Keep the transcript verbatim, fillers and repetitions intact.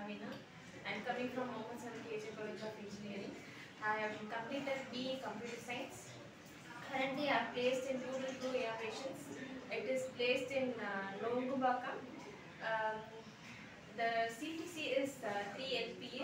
Naveena. I am coming from Mohammed Salih College of Engineering. I have completed B E Computer Science. Currently, I am placed in two two aviations. It is placed in uh, Nongubakam. Um, the C T C is uh, three L P